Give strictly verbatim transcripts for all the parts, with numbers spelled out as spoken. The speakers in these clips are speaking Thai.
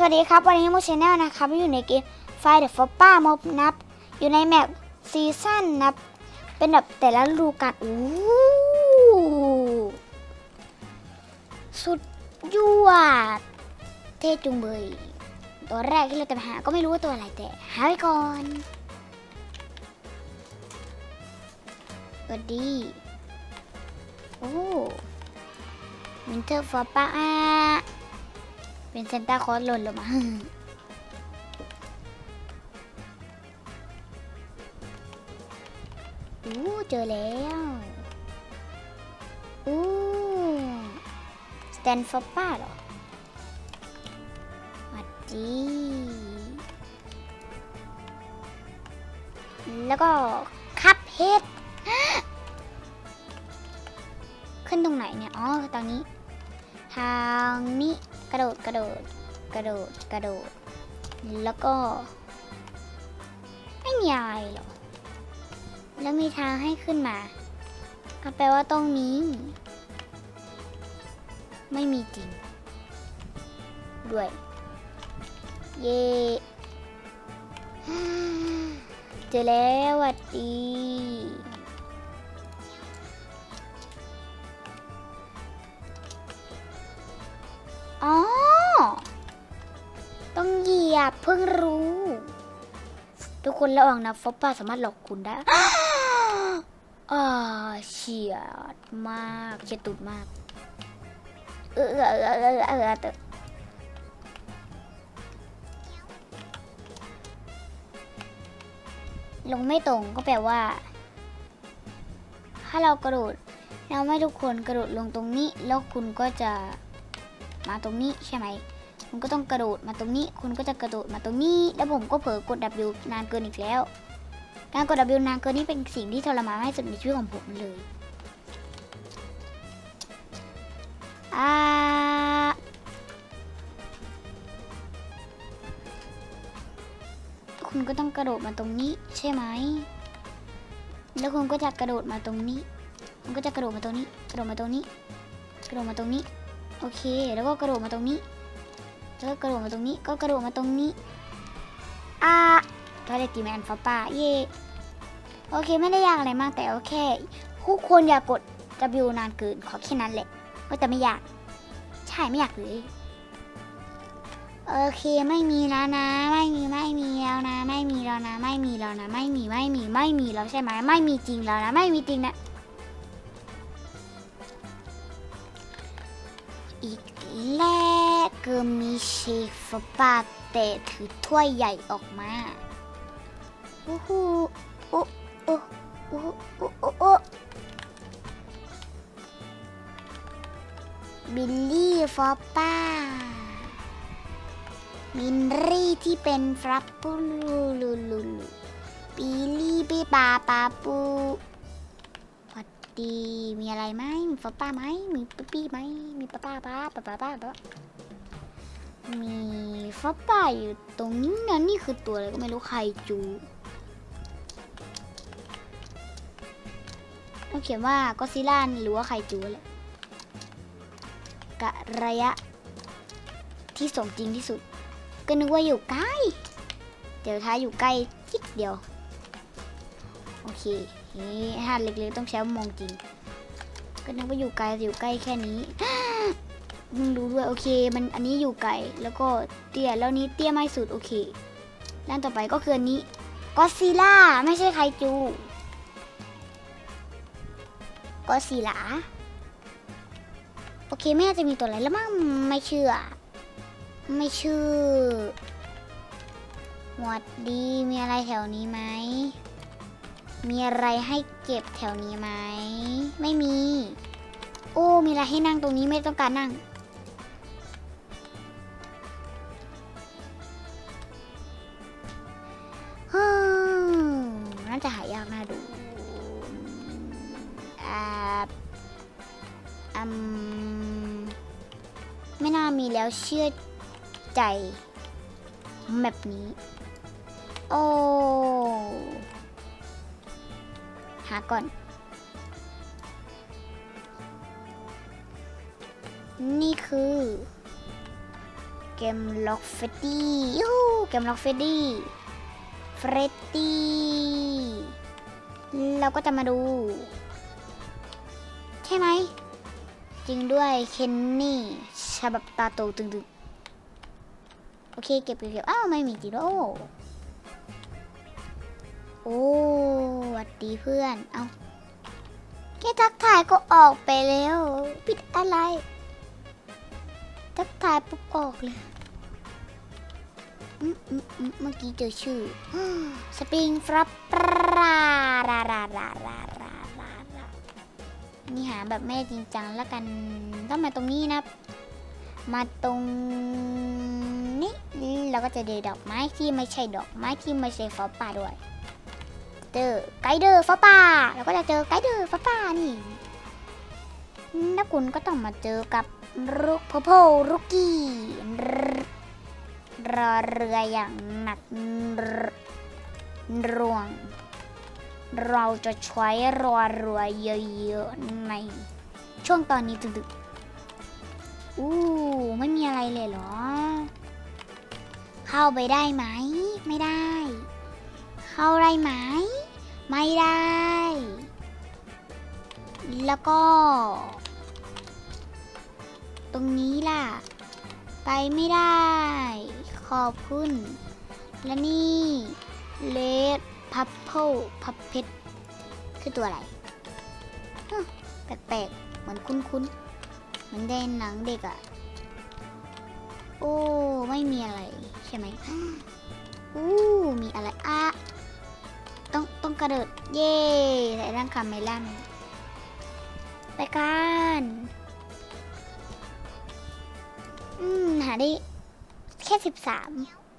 วัสดีครับวันนี้มูชแนลนะครับอยู่ในเกมไฟเดอะฟอปป้ามบนับอยู่ในแมปซีซั่นนับเป็นแบบแต่ละฤดูกาลอู้สุดยอดเท่จุงเบยตัวแรกที่เราจะไปหาก็ไม่รู้ว่าตัวอะไรแต่หาไปก่อนสวัสดีโอ้วินเทอร์ฟอปป้าเป็นเซนต้าคอสหล่นลงมาอู้เจอแล้วอู้สแตนฟอปป้าเหรอสวัสดีแล้วก็คัพเฮดขึ้นตรงไหนเนี่ยอ๋อตอนนี้ทางนี้กระโดดกระโดดกระโดดกระโดดแล้วก็ไม่มีอะไรหรอแล้วมีทางให้ขึ้นมาก็แปลว่าตรงนี้ไม่มีจริงด้วยเย่เจอแล้วสวัสดีอ๋อต้องเหยียบเพิ่งรู้ทุกคนระวังนะฟอปป้าสามารถหลอกคุณได้อ่าเฉียดมากเฉียดตุดมากเออเออเออเออเออเออลงไม่ตรงก็แปลว่าถ้าเรากระโดดเราไม่ทุกคนกระโดดลงตรงนี้แล้วคุณก็จะมาตรงนี้ใช่ไหมคุณก็ต้องกระโดดมาตรงนี้คุณก็จะกระโดดมาตรงนี้แล้วผมก็เผลอกด W นานเกินอีกแล้วการกด W นานเกินนี่เป็นสิ่งที่ทรมานที่สุดในชีวิตของผมเลยอ่าคุณก็ต้องกระโดดมาตรงนี้ใช่ไหมแล้วคุณก็จะกระโดดมาตรงนี้คุณก็จะกระโดดมาตรงนี้กระโดดมาตรงนี้กระโดดมาตรงนี้โอเคแล้วก็กระโดดมาตรงนี้แล้วก็กระโดดมาตรงนี้ก็กระโดดมาตรงนี้อ่าทอร์เรติแมนฟอปป้าเย่โอเคไม่ได้ยากอะไรมากแต่โอเคทุกคนอย่ากด W นานเกินขอแค่นั้นแหละก็แต่ไม่อยากใช่ไม่อยากเลยโอเคไม่มีแล้วนะไม่มีไม่มีแล้วนะไม่มีแล้วนะไม่มีแล้วนะไม่มีไม่มีไม่มีแล้วใช่ไหมไม่มีจริงแล้วนะไม่มีจริงนะอีกแล้วก็มีเชฟฟอปป้าแต่ถือถ้วยใหญ่ออกมาโอ้โหโอ้โอ้โอ้โอ้โอ้โอ้บิลลี่ฟอปป้ามินรี่ที่เป็นฟรับปูลูลูลูลูบิลลี่ปีปาปาปูสวัสดีมีอะไรไหมมีฟอปป้าไหมมีป๊ปี้ไหมมีป้าป้าป้าป้าป้าป้าป้ามีฟอปป้าอยู่ตรงนี้นะนี่คือตัวอะไรก็ไม่รู้ใครจูต้องเขียนว่าก็ซิล่าหรือว่าใครจูแหละกะระยะที่สมจริงที่สุดก็นึกว่าอยู่ใกล้เดี๋ยวท้ายอยู่ใกล้จิดเดียวโอเคนี่ถ้าเล็กๆต้องใช้มองจริงก็นึกว่าอยู่ไกลอยู่ใกล้แค่นี้มึงดูด้วยโอเคมันอันนี้อยู่ไกลแล้วก็เตี้ยแล้วนี้เตี้ยไม่สุดโอเคด้านต่อไปก็คืออันนี้ก็ซิล่าไม่ใช่ไคจูก็ซิล่าโอเคไม่น่าจะมีตัวอะไรแล้วมั้งไม่เชื่อไม่เชื่อหวัดดีมีอะไรแถวนี้ไหมมีอะไรให้เก็บแถวนี้ไหมไม่มีโอ้มีอะไรให้นั่งตรงนี้ไม่ต้องการนั่งฮึน่าจะหายากน่าดูอ่าอืมไม่น่ามีแล้วเชื่อใจแบบนี้โอ้หาก่อนนี่คือเกมล็อกเฟดดี้ยูเกมล็อกเฟดดี้เฟรดดี้เราก็จะมาดูใช่ไหมจริงด้วยเคนนี่ฉบับตาโตตึงๆโอเคเก็บเก็บอ้าวไม่มีจริงด้วยโอ้โอ้หวัดดีเพื่อนเอาแค่ทักทายก็ออกไปแล้วปิดอะไรทักทายปุ๊บออกเลยอืมอืมอืมเมื่อกี้เจอชื่อสปริงฟรับรารารารารารารารานี่หาแบบไม่จริงจังแล้วกันต้องมาตรงนี้นะมาตรงนี้เราก็จะเจอดอกไม้ที่ไม่ใช่ดอกไม้ที่ไม่ใช่ฟ้าป่าด้วยเจอไกด์เดอร์ฟ้าป่าเราก็จะเจอไกด์เดอร์ฟ้าป่านี่นักคุณก็ต้องมาเจอกับรุกโพโพรุกกี้รอเรืออย่างหนักรวงเราจะใช้รอเรือเยอะๆในช่วงตอนนี้ดึกๆอู้ไม่มีอะไรเลยเหรอเข้าไปได้ไหมไม่ได้เข้าได้ไหมไม่ได้แล้วก็ตรงนี้ล่ะไปไม่ได้ขอบคุณและนี่เลดพับเพิลพับเพชรคือตัวอะไรแปลกๆเหมือนคุ้นๆเหมือนในหนังเด็กอะโอ้ไม่มีอะไรใช่ไหมอู้มีอะไรอะต้องต้องกระโดดเย่ใส่ร่างคาเมล่าไปกันอืมหาได้แค่สิบสาม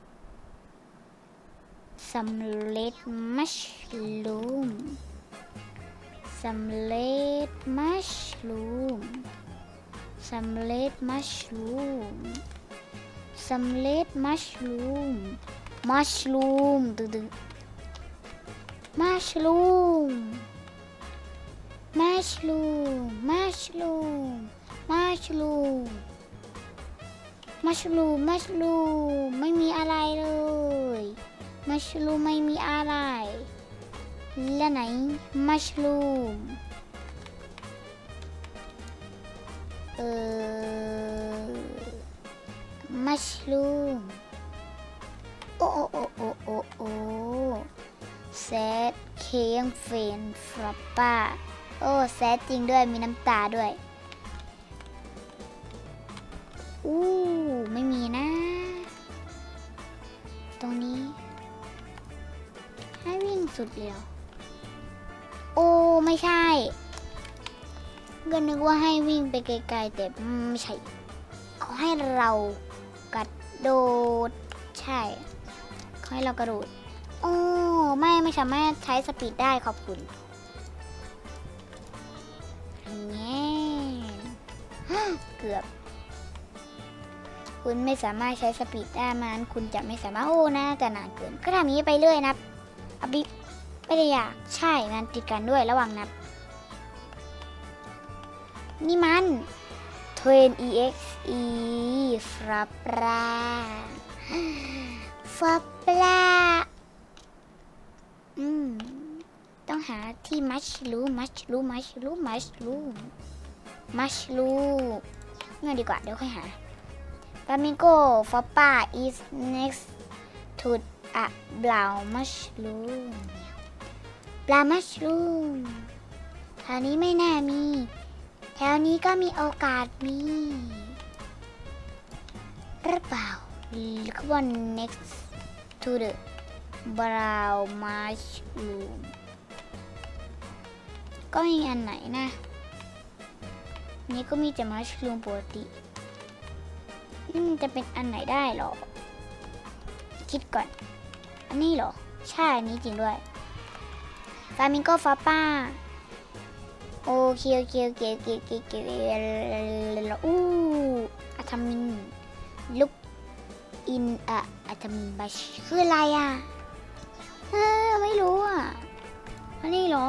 สำเร็จมัชลูมสำเร็จมัชลูมสำเร็จมัชลูมสำเร็จมัชลูมมัชลูมดึดึมัชลูมมัชลูมมัชลูมมัชลูมมัชลูมมัชลูมไม่มีอะไรเลยมัชลูมไม่มีอะไรและไหนมัชลูมเออมัชลูมโอ้โอ้โอ้โอ้โอ้แซดเคียงเฟนฟรัปป้าโอ้แซดจริงด้วยมีน้ำตาด้วยอู้ไม่มีนะตรงนี้ให้วิ่งสุดเดียวโอ้ไม่ใช่ก็นึกว่าให้วิ่งไปไกลๆแต่ไม่ใช่เขาให้เรากระโดดใช่เขาให้เรากระโดดโอ้ไม่ไม่สามารถใช้สปีดได้ขอบคุณแง่เกือบคุณไม่สามารถใช้สปีดได้มันคุณจะไม่สามารถโอ้นะจะนานเกินก็ทำนี้ไปเรื่อยนะอบิไม่ได้อยากใช่มันติดกันด้วยระหว่างนับนี่มันเทรน อี เอ็กซ์ อี ฟราปลาฟราปลาอืมต้องหาที่มัชลูมมัชลูมมัชลูมมัชลูมมัชลูมงั้นดีกว่าเดี๋ยวค่อยหาFlamingo Foppa is next to a brown mushroom ปลา mushroom แถวนี้ไม่น่ามีแถวนี้ก็มีโอกาสมีหรือเปล่าหรือว่า next to the brown mushroom ก็มีอันไหนนะนี่ก็มีแต่ mushroom ปกตินี่มันจะเป็นอันไหนได้หรอคิดก่อนอันนี้หรอใช่อันนี้จริงด้วยฟลามิงโกฟาป้าโอเคโอเคโอเคโอเคโอเคโอเคอู้อะทามินลุกอินอะอะทามินบัชคืออะไรอ่ะเออไม่รู้อ่ะอันนี้หรอ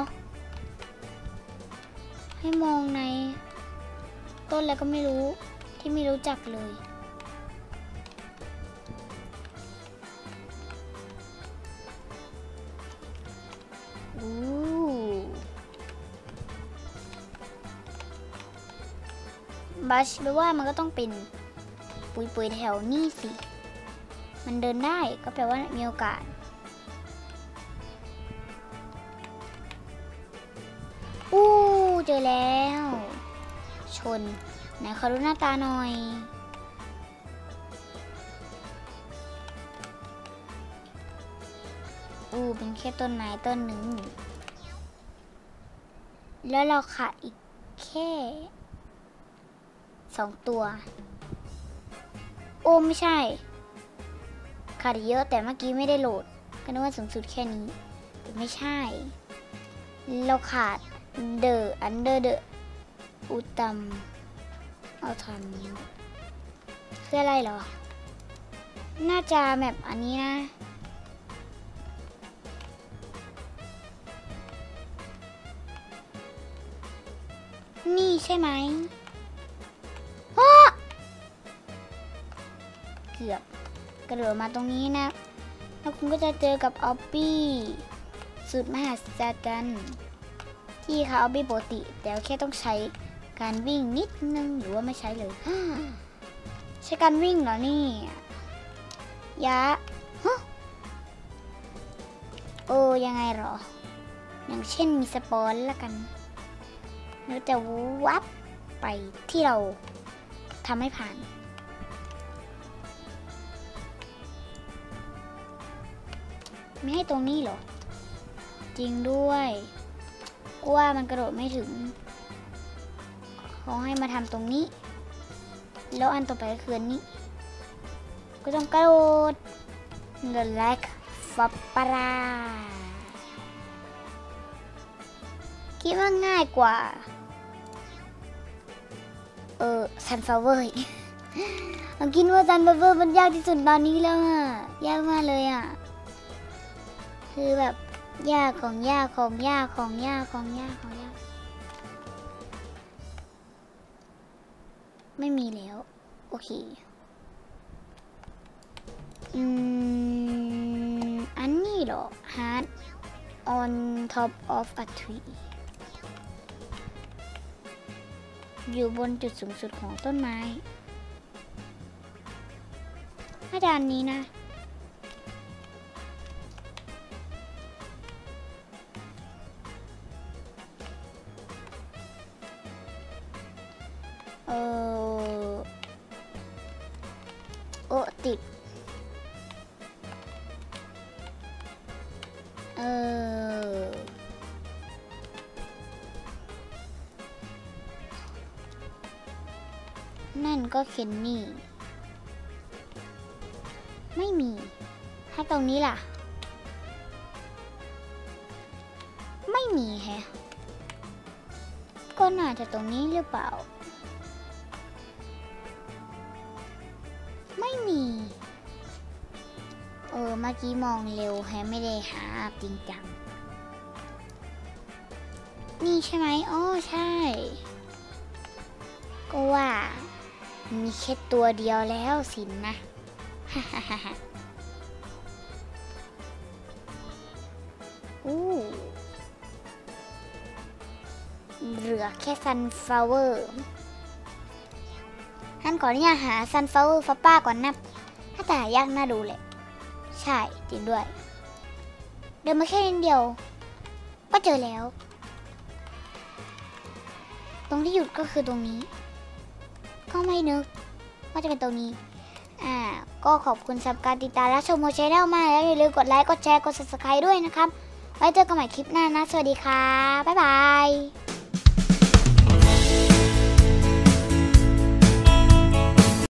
ให้มองในต้นอะไรก็ไม่รู้ที่ไม่รู้จักเลยบัชแปลว่ามันก็ต้องเป็นปุยปุยแถวนี่สิมันเดินได้ก็แปลว่ามีโอกาสอู้เจอแล้วชนไหนขอดูหน้าตาหน่อยอู้เป็นแค่ต้นไม้ต้นหนึ่งแล้วเราขาดอีกแค่สองตัวโอ้ไม่ใช่ขาดเยอะแต่เมื่อกี้ไม่ได้โหลดก็นึกว่าสูงสุดแค่นี้แต่ไม่ใช่เราขาดเดออันเดอร์เดออุตัมเอาทำคืออะไรเหรอน่าจะแบบอันนี้นะนี่ใช่ไหมเกือบกระโดดมาตรงนี้นะแล้วคุณก็จะเจอกับออบบี้สุดมหัศจรรย์ที่ค่ะออบบี้ปกติแต่แค่ต้องใช้การวิ่งนิดนึงหรือว่าไม่ใช้เลยใช้การวิ่งเหรอนี่ยะโอ้ยังไงหรออย่างเช่นมีสปอนละกันเราจะวับไปที่เราทำให้ผ่านไม่ให้ตรงนี้เหรอจริงด้วยกว่ามันกระโดดไม่ถึงเขาให้มาทำตรงนี้แล้วอันต่อไปก็คืออันนี้ก็ต้องกระโดด The Lag ฟับปราคิดว่าง่ายกว่าเออซันฟลาวเวอร์ผมคิดว่าซันฟลาวเวอร์มันยากที่สุดตอนนี้แล้วอะยากมากเลยอะคือแบบยากของยากของยากของยากของยากของยากไม่มีแล้วโอเคอืมอันนี้เหรอ Hard on top of a tree อยู่บนจุดสูงสุดของต้นไม้น่าจะอันนี้นะเออโอ้ติดเออนั่นก็เคนนี่ไม่มีถ้าตรงนี้ล่ะไม่มีแฮะก็น่าจะตรงนี้หรือเปล่าไม่มีเออเมื่อกี้มองเร็วแฮะไม่ได้หาจริงจังนี่ใช่ไหมอ๋อใช่ก็ว่ามีแค่ตัวเดียวแล้วสินนะอู้เหลือแค่ซันฟลาวเวอร์ท่านก่อนที่จะหาซันฟลาวเวอร์ฟ้าป้าก่อนนะถ้าแต่ยากน่าดูเลยใช่จริงด้วยเดินมาแค่นิดเดียวก็เจอแล้วตรงที่หยุดก็คือตรงนี้ก็ไม่นึกว่าจะเป็นตรงนี้อ่าก็ขอบคุณสำหรับการติดตามและชมโมเชนแนลมากแล้วอย่าลืมกดไลค์กดแชร์กด ซับสไครบ์ ด้วยนะครับไว้เจอกันใหม่คลิปหน้านะสวัสดีค่ะบ๊ายบาย